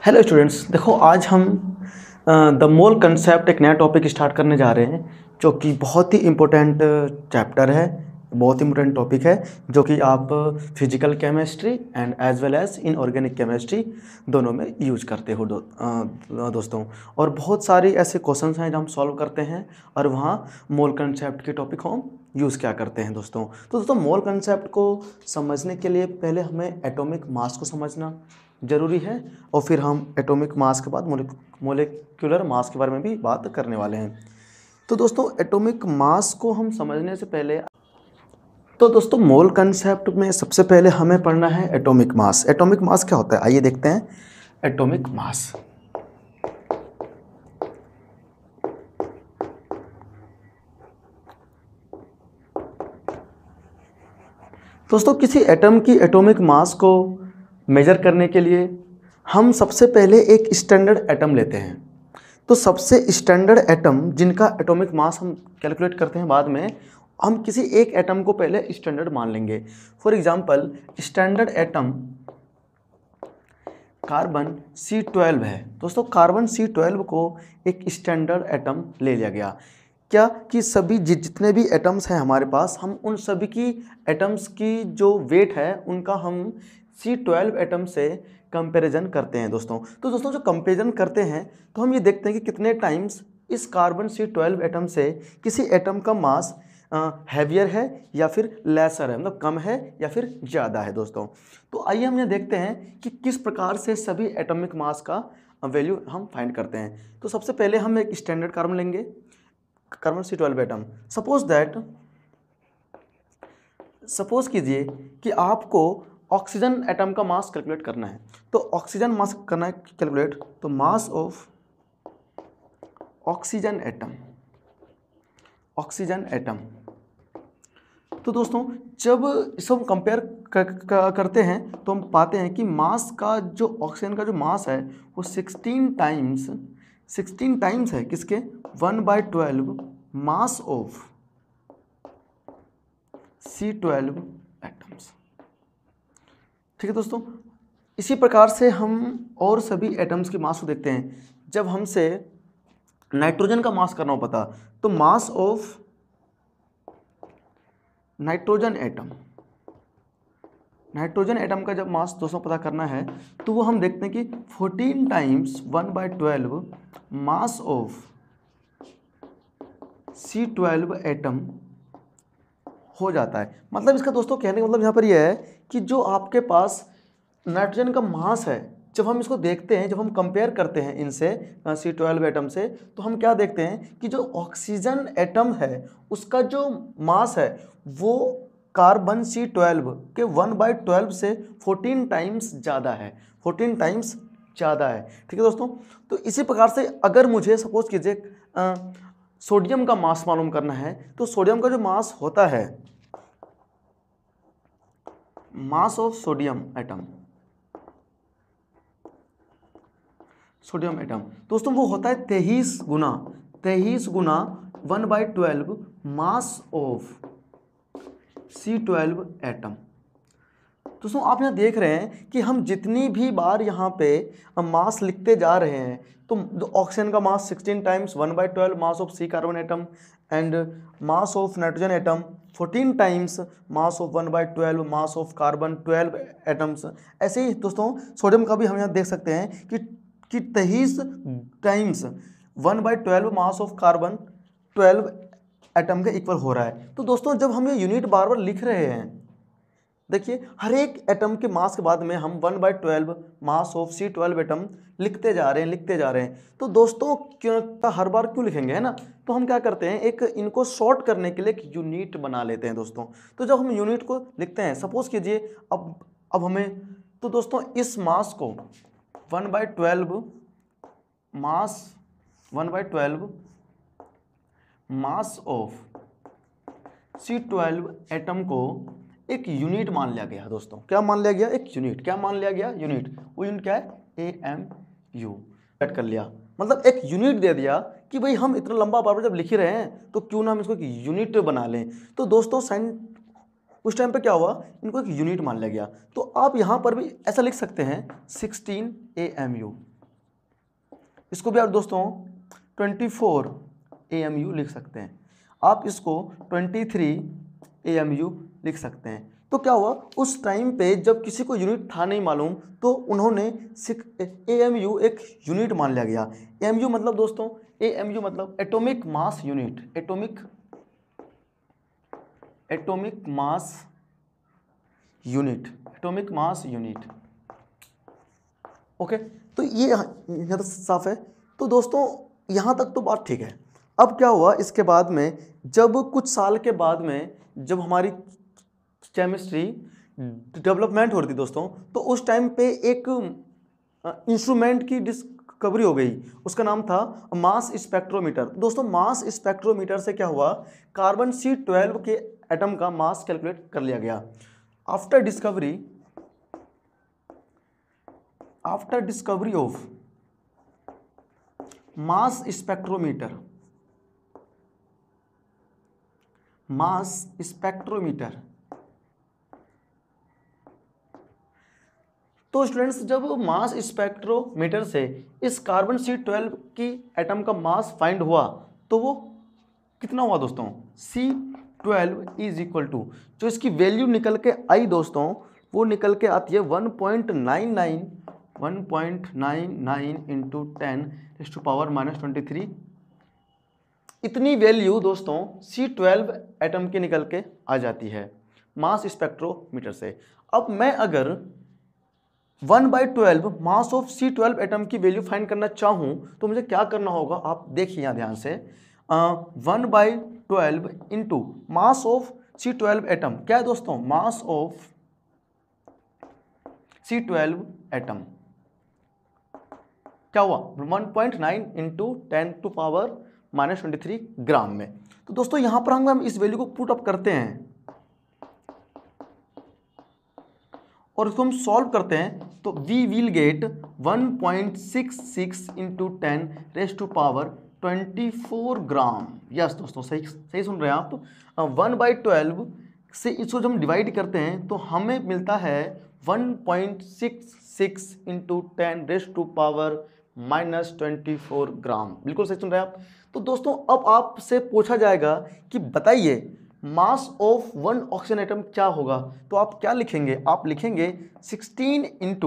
Hello students, देखो आज हम द मोल कंसेप्ट एक नया टॉपिक स्टार्ट करने जा रहे हैं जो कि बहुत ही इम्पोर्टेंट चैप्टर है, बहुत ही इम्पोर्टेंट टॉपिक है जो कि आप physical chemistry and as well as inorganic chemistry दोनों में यूज करते हो दोस्तों। और बहुत सारे ऐसे क्वेश्चंस हैं जो हम सॉल्व करते हैं और वहाँ मोल कंसेप्ट के टॉपिक हम यूज़ क्या करते हैं दोस्तों। तो दोस्तों मोल कंसेप्ट को समझने के लिए पहले हमें एटॉमिक मास को समझना ज़रूरी है और फिर हम एटॉमिक मास के बाद मोलिकुलर मास के बारे में भी बात करने वाले हैं। तो दोस्तों एटॉमिक मास को हम समझने से पहले दोस्तों मोल कंसेप्ट में सबसे पहले हमें पढ़ना है एटॉमिक मास। एटॉमिक मास क्या होता है, आइए देखते हैं एटॉमिक मास। दोस्तों किसी एटम की एटॉमिक मास को मेजर करने के लिए हम सबसे पहले एक स्टैंडर्ड एटम लेते हैं। तो सबसे स्टैंडर्ड एटम जिनका एटॉमिक मास हम कैलकुलेट करते हैं बाद में, हम किसी एक एटम को पहले स्टैंडर्ड मान लेंगे। For example standard atom carbon C12 है। दोस्तों कार्बन C12 को एक स्टैंडर्ड एटम ले लिया गया। क्या कि सभी जितने भी एटम्स हैं हमारे पास, हम उन सभी की एटम्स की जो वेट है उनका हम C12 एटम से कंपैरिजन करते हैं दोस्तों। तो दोस्तों जो कंपैरिजन करते हैं तो हम ये देखते हैं कि कितने टाइम्स इस कार्बन C12 एटम से किसी एटम का मास हैवियर है या फिर लेसर है, मतलब कम है या फिर ज़्यादा है दोस्तों। तो आइए हम ये देखते हैं कि किस प्रकार से सभी एटॉमिक मास का वैल्यू हम फाइंड करते हैं। तो सबसे पहले हम एक स्टैंडर्ड कार्बन लेंगे, कार्बन C12 एटम। सपोज कीजिए कि आपको ऑक्सीजन एटम का मास कैलकुलेट करना है। तो ऑक्सीजन मास करना है कैलकुलेट, तो मास ऑफ ऑक्सीजन एटम। तो दोस्तों जब इसको हम कंपेयर करते हैं तो हम पाते हैं कि मास का जो ऑक्सीजन का जो मास है वो 16 टाइम्स है किसके, 1/12 मास ऑफ C12 एटम्स। ठीक है दोस्तों, इसी प्रकार से हम और सभी एटम्स के मास को देखते हैं। जब हमसे नाइट्रोजन का मास करना हो पता, तो मास ऑफ नाइट्रोजन एटम का जब मास दोस्तों पता करना है तो वो हम देखते हैं कि 14 times 1/12 mass of C12 atom हो जाता है। मतलब इसका दोस्तों कहने का मतलब यहाँ पर यह है कि जो आपके पास नाइट्रोजन का मास है, जब हम इसको देखते हैं, जब हम कंपेयर करते हैं इनसे C12 एटम से, तो हम क्या देखते हैं कि जो ऑक्सीजन एटम है उसका जो मास है वो कार्बन C12 के 1/12 से 14 टाइम्स ज़्यादा है, 14 टाइम्स ज़्यादा है। ठीक है दोस्तों, तो इसी प्रकार से अगर मुझे सपोज कीजिए सोडियम का मास मालूम करना है, तो सोडियम का जो मास होता है, मास ऑफ सोडियम एटम दोस्तों वो होता है 23 गुना 1/12 मास ऑफ C12 एटम। दोस्तों आप यहाँ देख रहे हैं कि हम जितनी भी बार यहाँ पे मास लिखते जा रहे हैं, तो ऑक्सीजन का mass 16 times 1/12 mass of C carbon atom and mass of nitrogen atom 14 times mass of 1/12 mass of carbon 12 atoms. ऐसे ही दोस्तों सोडियम का भी हम यहाँ देख सकते हैं कि 23 times 1/12 mass of carbon 12 atom के इक्वल हो रहा है। तो दोस्तों जब हम ये यूनिट बार बार लिख रहे हैं, देखिए हर एक एटम के मास के बाद में हम 1/12 मास ऑफ C12 एटम लिखते जा रहे हैं। तो दोस्तों क्यों हर बार क्यों लिखेंगे, है ना। तो हम क्या करते हैं, एक इनको शॉर्ट करने के लिए एक यूनिट बना लेते हैं दोस्तों। तो जब हम यूनिट को लिखते हैं, सपोज कीजिए अब हमें, तो दोस्तों इस मास को 1/12 मास ऑफ C12 एटम को एक यूनिट मान लिया गया दोस्तों। क्या मान लिया गया, एक यूनिट। क्या मान लिया गया, यूनिट। वो यूनिट क्या है, AMU कट कर लिया, मतलब एक यूनिट दे दिया कि भाई हम इतना लंबा बार बार जब लिख ही रहे हैं तो क्यों ना हम इसको एक यूनिट बना लें। तो दोस्तों उस टाइम पे क्या हुआ, इनको एक यूनिट मान लिया गया। तो आप यहाँ पर भी ऐसा लिख सकते हैं 16 AMU, इसको भी आप दोस्तों 24 AMU लिख सकते हैं, आप इसको 23 AMU लिख सकते हैं। तो क्या हुआ, उस टाइम पे जब किसी को यूनिट था नहीं मालूम तो उन्होंने AMU एक यूनिट मान लिया गया। AMU मतलब दोस्तों, AMU मतलब atomic mass unit, atomic mass unit, atomic mass unit. Okay, तो ये यहाँ तक साफ है। तो दोस्तों यहाँ तक तो बात ठीक है। अब क्या हुआ इसके बाद में, जब कुछ साल के बाद में जब हमारी केमिस्ट्री डेवलपमेंट हो रही थी दोस्तों, तो उस टाइम पे एक इंस्ट्रूमेंट की डिस्कवरी हो गई, उसका नाम था मास स्पेक्ट्रोमीटर। दोस्तों मास स्पेक्ट्रोमीटर से क्या हुआ, कार्बन C12 के एटम का मास कैलकुलेट कर लिया गया। After discovery of mass spectrometer, तो स्टूडेंट्स जब मास स्पेक्ट्रोमीटर से इस कार्बन C12 की एटम का मास फाइंड हुआ तो वो कितना हुआ दोस्तों, C12 इज इक्वल टू, जो इसकी वैल्यू निकल के आई दोस्तों, वो निकल के आती है 1.99 इंटू 10⁻⁻23। इतनी वैल्यू दोस्तों C12 एटम की निकल के आ जाती है मास स्पेक्ट्रोमीटर से। अब मैं अगर 1/12 मास ऑफ C12 एटम की वैल्यू फाइंड करना चाहूं तो मुझे क्या करना होगा, आप देखिए यहाँ ध्यान से, 1/12 into mass of C12 atom, क्या है दोस्तों, मास ऑफ C12 एटम क्या हुआ, 1.9 इंटू 10⁻⁻23 ग्राम में। तो दोस्तों यहां पर हम इस वैल्यू को पुट अप करते हैं और इसको हम सॉल्व करते हैं, तो we will get 1.66 into 10⁻24 gram. Yes दोस्तों, सही सुन रहे हैं आप। 1/12 से इसको जब हम डिवाइड करते हैं तो हमें मिलता है 1.66 इंटू 10⁻⁻24 ग्राम। बिल्कुल सही सुन रहे हैं आप। तो दोस्तों अब आपसे पूछा जाएगा कि बताइए mass of one oxygen atom क्या होगा, तो आप क्या लिखेंगे, आप लिखेंगे 16 इंटू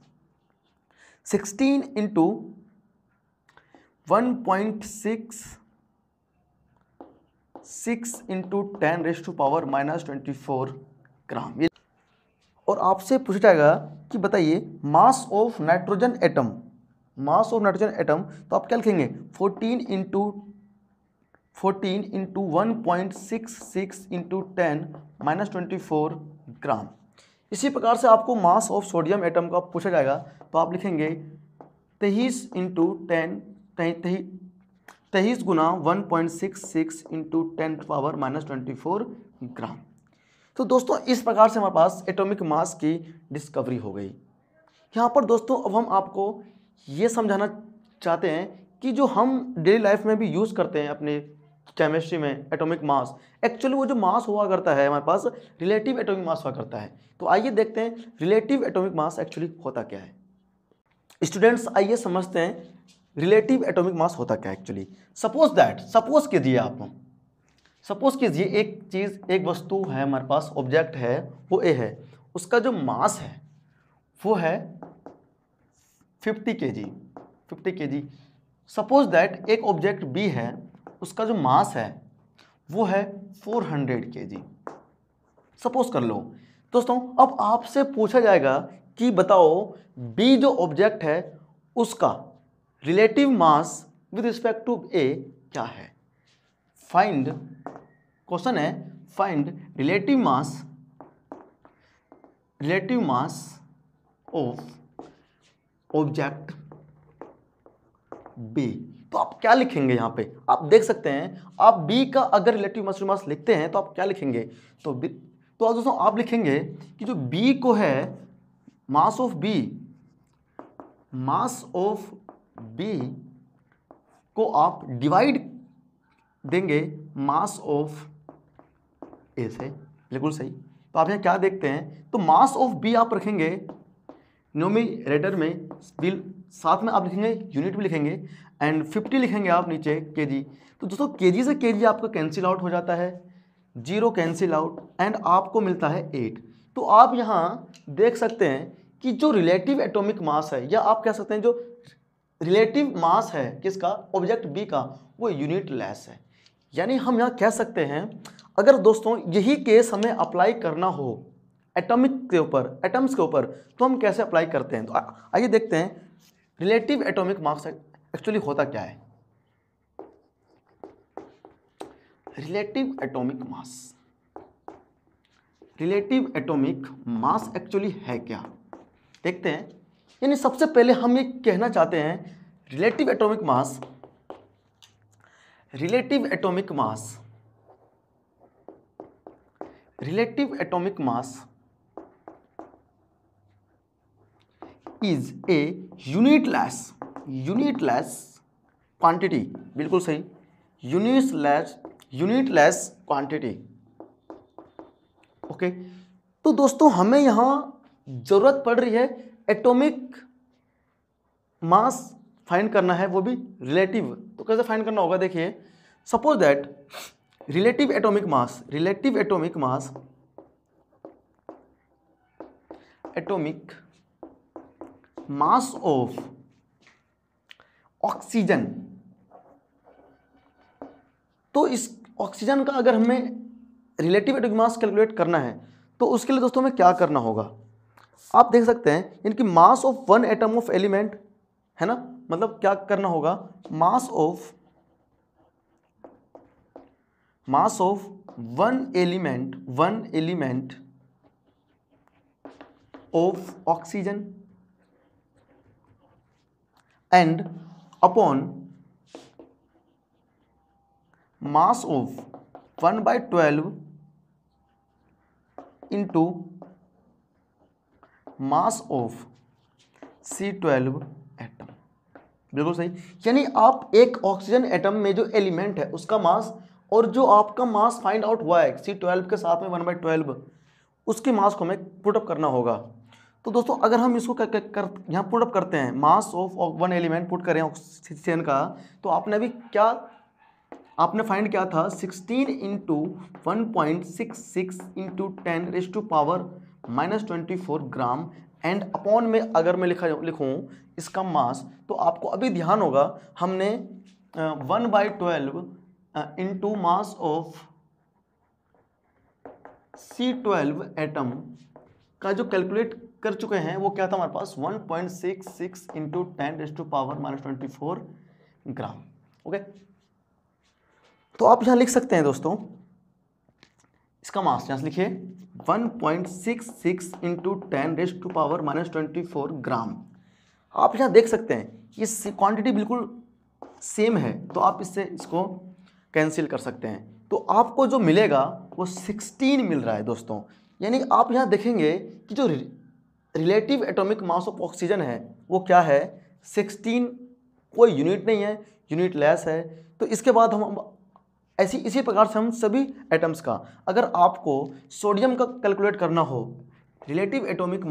1.66 इंटू 10⁻⁻24 ग्राम। और आपसे पूछा जाएगा कि बताइए मास ऑफ नाइट्रोजन एटम, तो आप क्या लिखेंगे 14 इंटू 1.66 इंटू 10⁻24 ग्राम। इसी प्रकार से आपको मास ऑफ सोडियम एटम का पूछा जाएगा तो आप लिखेंगे 23 गुना 1.66 इंटू 10⁻⁻24 ग्राम। तो दोस्तों इस प्रकार से हमारे पास एटॉमिक मास की डिस्कवरी हो गई। यहाँ पर दोस्तों अब हम आपको ये समझाना चाहते हैं कि जो हम डेली लाइफ में भी यूज़ करते हैं अपने केमिस्ट्री में एटॉमिक मास, एक्चुअली वो जो मास हुआ करता है हमारे पास रिलेटिव एटॉमिक मास हुआ करता है। तो आइए देखते हैं रिलेटिव एटॉमिक मास एक्चुअली होता क्या है। स्टूडेंट्स आइए समझते हैं रिलेटिव एटॉमिक मास होता क्या है एक्चुअली। सपोज कीजिए एक चीज़, एक वस्तु है हमारे पास, ऑब्जेक्ट है, वो ए है, उसका जो मास है वो है 50 kg। सपोज दैट एक ऑब्जेक्ट बी है, उसका जो मास है वो है 400 kg। सपोज कर लो दोस्तों। अब आपसे पूछा जाएगा कि बताओ बी जो ऑब्जेक्ट है उसका relative mass with respect to A क्या है। क्वेश्चन है find relative mass of object B. तो आप क्या लिखेंगे, यहाँ पे आप देख सकते हैं, आप बी का अगर रिलेटिव मास लिखते हैं तो आप क्या लिखेंगे, तो दोस्तों आप लिखेंगे कि जो बी को है मास ऑफ बी को आप डिवाइड देंगे मास ऑफ ए से। बिल्कुल सही। तो आप यहाँ क्या देखते हैं, तो मास ऑफ बी आप रखेंगे न्यूमरेटर में, विल साथ में आप लिखेंगे यूनिट भी लिखेंगे एंड 50 लिखेंगे आप नीचे केजी। तो दोस्तों केजी से केजी आपका कैंसिल आउट हो जाता है, 0 कैंसिल आउट एंड आपको मिलता है 8। तो आप यहाँ देख सकते हैं कि जो रिलेटिव एटॉमिक मास है, या आप कह सकते हैं जो रिलेटिव मास है किसका, ऑब्जेक्ट बी का, वो यूनिट लेस है। यानी हम यहाँ कह सकते हैं अगर दोस्तों यही केस हमें अप्लाई करना हो एटॉमिक के ऊपर, एटम्स के ऊपर, तो हम कैसे अप्लाई करते हैं। तो आइए देखते हैं रिलेटिव एटॉमिक मास एक्चुअली होता क्या है। Relative atomic mass, relative atomic mass actually है क्या, देखते हैं। यानी सबसे पहले हम ये कहना चाहते हैं relative atomic mass, relative atomic mass, relative atomic mass is a unitless, unitless quantity, बिल्कुल सही, यूनिटलेस क्वांटिटी। ओके, तो दोस्तों हमें यहां जरूरत पड़ रही है एटॉमिक मास फाइंड करना है, वो भी रिलेटिव। तो कैसे फाइंड करना होगा, देखिए suppose that relative atomic mass, relative atomic mass, atomic mass of oxygen. तो इस ऑक्सीजन का अगर हमें रिलेटिव एटॉमिक मास कैलकुलेट करना है तो उसके लिए दोस्तों हमें क्या करना होगा, आप देख सकते हैं इनकी mass of one atom of element है ना, मतलब क्या करना होगा, mass of one element of oxygen and upon mass of 1/12 into mass of C12 atom, बिल्कुल सही। यानी आप एक ऑक्सीजन एटम में जो एलिमेंट है उसका मास और जो आपका मास फाइंड आउट हुआ है C12 के साथ में 1/12, उसके मास को हमें पुटअप करना होगा। तो दोस्तों अगर हम इसको यहाँ पुटअप करते हैं, mass of one element put करें ऑक्सीजन का, तो आपने अभी क्या आपने फाइंड किया था 16 into 1.66 into 10⁻⁻24 gram and upon में अगर मैं लिखूँ इसका मास, तो आपको अभी ध्यान होगा हमने 1/12 into mass of C12 atom का जो कैलकुलेट कर चुके हैं वो क्या था हमारे पास 1.66 इंटू 10⁻⁻24 ग्राम। ओके, तो आप यहां लिख सकते हैं दोस्तों इसका मास, यहां से लिखिए 1.66 इंटू 10⁻⁻24 ग्राम। आप यहां देख सकते हैं ये क्वांटिटी बिल्कुल सेम है, तो आप इससे इसको कैंसिल कर सकते हैं। तो आपको जो मिलेगा वो 16 मिल रहा है दोस्तों। यानी आप यहाँ देखेंगे कि जो relative atomic mass of oxygen है वो क्या है, 16, कोई यूनिट नहीं है, यूनिट लेस है। तो इसके बाद हम इसी प्रकार से हम सभी एटम्स का, अगर आपको सोडियम का कैलकुलेट करना हो, relative atomic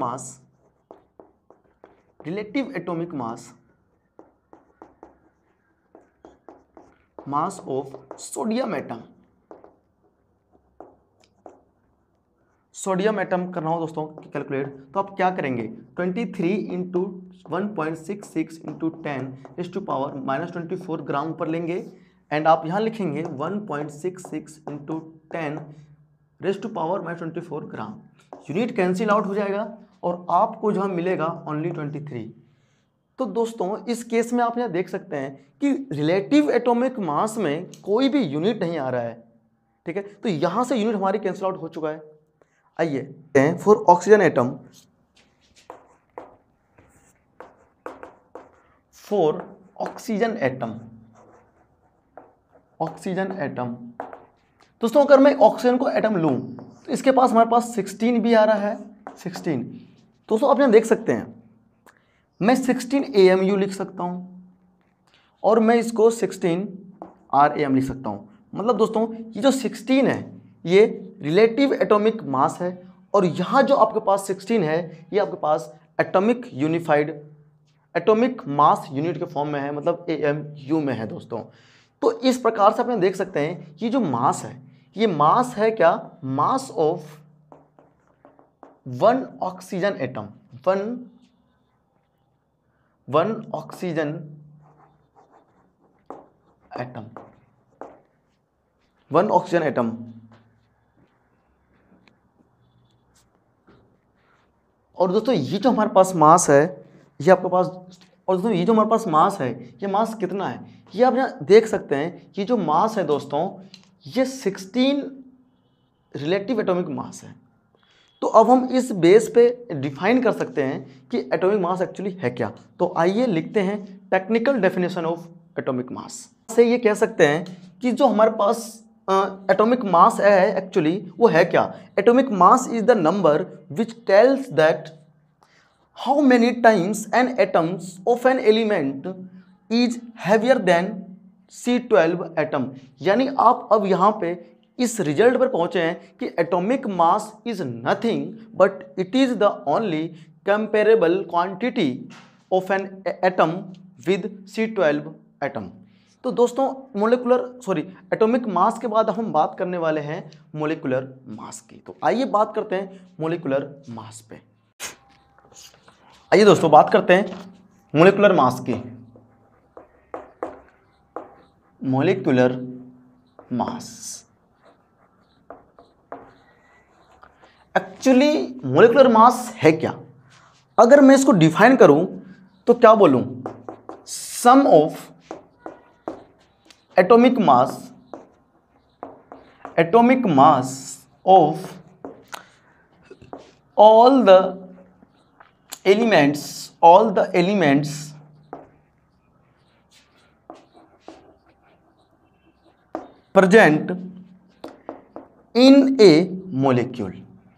mass of sodium atom करना हो दोस्तों कैलकुलेट, तो आप क्या करेंगे 23 इंटू 1.66 इंटू 10⁻⁻24 ग्राम पर लेंगे एंड आप यहाँ लिखेंगे 1.66 into 10⁻⁻24 gram. Unit cancel out हो जाएगा और आपको जहाँ मिलेगा ओनली 23। तो दोस्तों इस केस में आप यहाँ देख सकते हैं कि रिलेटिव एटॉमिक मास में कोई भी यूनिट नहीं आ रहा है, ठीक है। तो यहाँ से यूनिट हमारी कैंसिल आउट हो चुका है। आइए फॉर ऑक्सीजन एटम, दोस्तों अगर मैं ऑक्सीजन को एटम लूं तो इसके पास हमारे पास 16 भी आ रहा है, 16। दोस्तों आप यहाँ देख सकते हैं मैं 16 AMU लिख सकता हूँ और मैं इसको 16 RAM लिख सकता हूँ। मतलब दोस्तों ये जो 16 है ये रिलेटिव एटॉमिक मास है और यहाँ जो आपके पास 16 है ये आपके पास atomic unified atomic mass unit के फॉर्म में है, मतलब AMU में है दोस्तों। तो इस प्रकार से आप देख सकते हैं कि जो मास है, ये मास है क्या, mass of one oxygen atom, one oxygen atom, one oxygen atom. और दोस्तों ये जो हमारे पास मास है, ये आपके पास, और दोस्तों ये जो हमारे पास मास है, ये मास कितना है, ये आप यहाँ देख सकते हैं कि जो मास है दोस्तों, ये 16 रिलेटिव एटॉमिक मास है। तो अब हम इस बेस पे डिफाइन कर सकते हैं कि एटॉमिक मास एक्चुअली है क्या। तो आइए लिखते हैं technical definition of atomic mass. से ये कह सकते हैं कि जो हमारे पास एटॉमिक मास है एक्चुअली वो है क्या। Atomic mass is the number which tells that how many times an atoms of an element is heavier than C12 atom. यानी आप अब यहाँ पे इस रिजल्ट पर पहुंचे हैं कि atomic mass is nothing but it is the only comparable quantity of an atom with C12 atom. तो दोस्तों एटॉमिक मास के बाद हम बात करने वाले हैं मोलिकुलर मास की। तो आइए बात करते हैं मोलिकुलर मास पे। आइए दोस्तों बात करते हैं मोलिकुलर मास की। Molecular mass actually molecular mass है क्या। अगर मैं इसको डिफाइन करूं तो क्या बोलूं, sum of atomic mass of all the elements present in a molecule।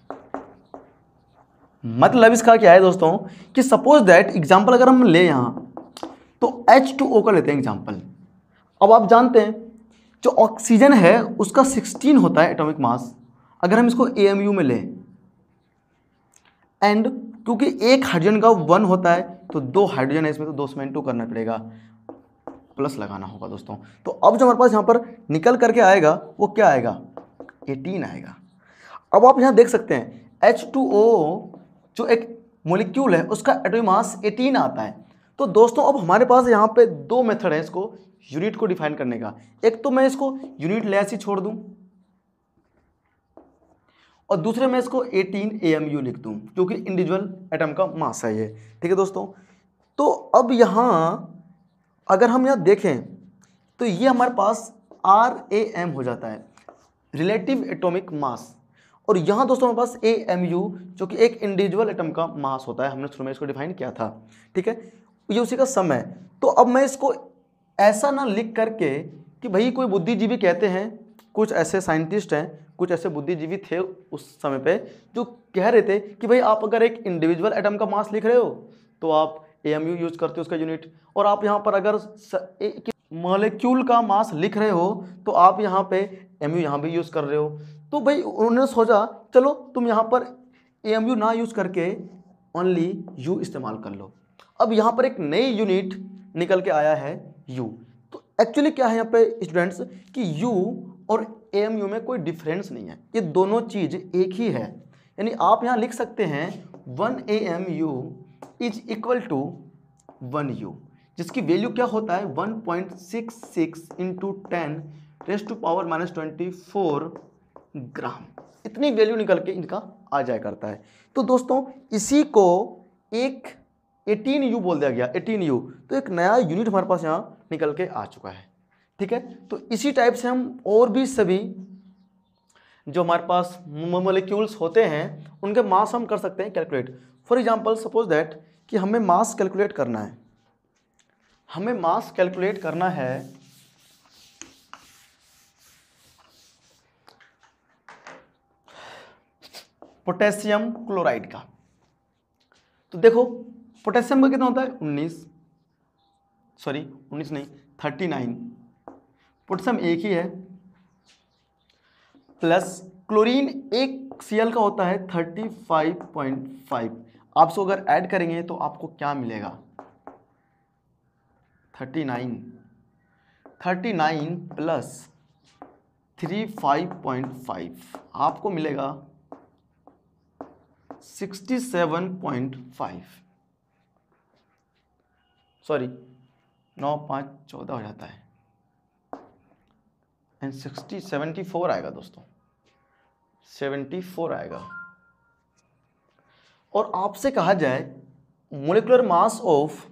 मतलब इसका क्या है दोस्तों कि सपोज दैट एग्जांपल अगर हम ले यहां तो H2O का लेते हैं एग्जांपल। अब आप जानते हैं जो ऑक्सीजन है उसका 16 होता है एटॉमिक मास। अगर हम इसको AMU में लें एंड क्योंकि एक हाइड्रोजन का 1 होता है तो 2 हाइड्रोजन है इसमें, तो 2 में 2 करना पड़ेगा, प्लस लगाना होगा दोस्तों। तो अब जो हमारे पास यहाँ पर निकल करके आएगा वो क्या आएगा, 18 आएगा। अब आप यहाँ देख सकते हैं H2O जो एक मॉलिक्यूल है उसका एटॉमिक मास 18 आता है। तो दोस्तों अब हमारे पास यहाँ पे 2 मेथड है इसको यूनिट को डिफाइन करने का। एक तो मैं इसको यूनिट लेस ही छोड़ दूं और दूसरे में इसको 18 AMU लिख दूं क्योंकि इंडिविजुअल एटम का मास है ये। ठीक है दोस्तों। तो अब यहाँ अगर हम यहाँ देखें तो ये हमारे पास RAM हो जाता है, रिलेटिव एटॉमिक मास। और यहाँ दोस्तों हमारे पास AMU जो कि एक इंडिविजुअल एटम का मास होता है, हमने शुरू में इसको डिफाइन किया था। ठीक है, ये उसी का सम है। तो अब मैं इसको ऐसा ना लिख करके कि भाई कोई बुद्धिजीवी कहते हैं, कुछ ऐसे साइंटिस्ट हैं, कुछ ऐसे बुद्धिजीवी थे उस समय पे जो कह रहे थे कि भाई आप अगर एक इंडिविजुअल एटम का मास लिख रहे हो तो आप AMU यूज करते हो उसका यूनिट, और आप यहाँ पर अगर मॉलिक्यूल का मास लिख रहे हो तो आप यहाँ पे AMU यहाँ भी यूज कर रहे हो। तो भाई उन्होंने सोचा चलो तुम यहाँ पर AMU ना यूज करके ओनली U इस्तेमाल कर लो। अब यहाँ पर एक नई यूनिट निकल के आया है U। तो एक्चुअली क्या है यहाँ पे स्टूडेंट्स कि U और AMU में कोई डिफरेंस नहीं है, ये दोनों चीज एक ही है। यानी आप यहाँ लिख सकते हैं 1 AMU is equal to 1 U, जिसकी वैल्यू क्या होता है 1.66 इंटू 10⁻⁻24 ग्राम। इतनी वैल्यू निकल के इनका आ जाया करता है। तो दोस्तों इसी को एक 18U बोल दिया गया, 18U। तो एक नया यूनिट हमारे पास यहाँ निकल के आ चुका है। ठीक है, तो इसी टाइप से हम और भी सभी जो हमारे पास मॉलिक्यूल्स होते हैं उनके मास हम कर सकते हैं calculate. For example suppose that कि हमें मास कैलकुलेट करना है, हमें मास कैलकुलेट करना है पोटेशियम क्लोराइड का। तो देखो पोटेशियम का कितना होता है 39। पोटेशियम एक ही है, प्लस क्लोरीन एक Cl का होता है 35.5। आप इसको अगर ऐड करेंगे तो आपको क्या मिलेगा 39 प्लस 35.5 आपको मिलेगा 67.5, सॉरी 9 5 14 हो जाता है, एंड 74 आएगा दोस्तों, 74 आएगा। और आपसे कहा जाए मोलिकुलर मास ऑफ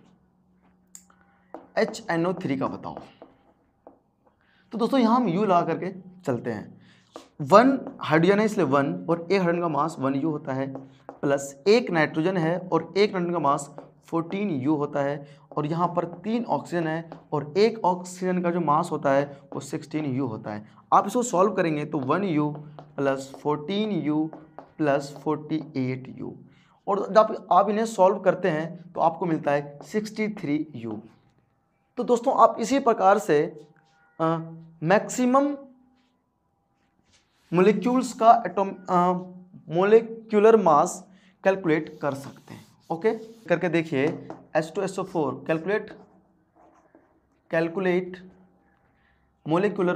HNO3 का बताओ, तो दोस्तों यहाँ हम U लगा करके चलते हैं। 1 हाइड्रोजन है इसलिए 1, और एक हाइड्रोजन का मास 1U होता है, प्लस एक नाइट्रोजन है और एक नाइट्रोजन का मास 14U होता है, और यहाँ पर 3 ऑक्सीजन है और एक ऑक्सीजन का जो मास होता है वो 16U होता है। आप इसको सॉल्व करेंगे तो 1U plus 14U plus 48U, और जब आप इन्हें सॉल्व करते हैं तो आपको मिलता है 63U। तो दोस्तों आप इसी प्रकार से मैक्सिमम मोलिक्यूल्स का मोलिक्यूलर मास कैलकुलेट कर सकते हैं। ओके, करके देखिए H2SO4 calculate molecular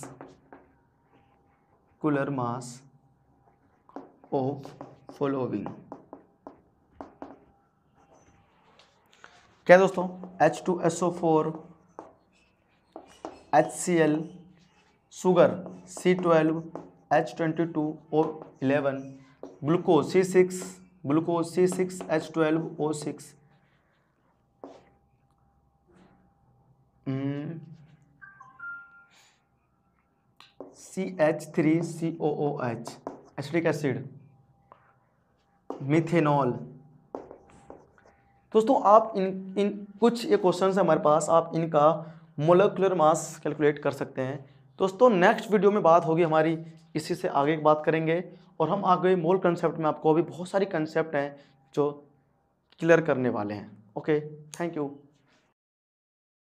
mass of following. क्या दोस्तों, H2SO4 HCl sugar C12 H22 और 11 glucose C6 H12O6 CH3COOH acetic acid, methanol. दोस्तों आप इन कुछ ये क्वेश्चन है हमारे पास, आप इनका मोलिकुलर मास कैलकुलेट कर सकते हैं। दोस्तों नेक्स्ट वीडियो में बात होगी हमारी, इसी से आगे की बात करेंगे, और हम आगे मोल कंसेप्ट में आपको अभी बहुत सारी कंसेप्ट हैं जो क्लियर करने वाले हैं। Okay, thank you.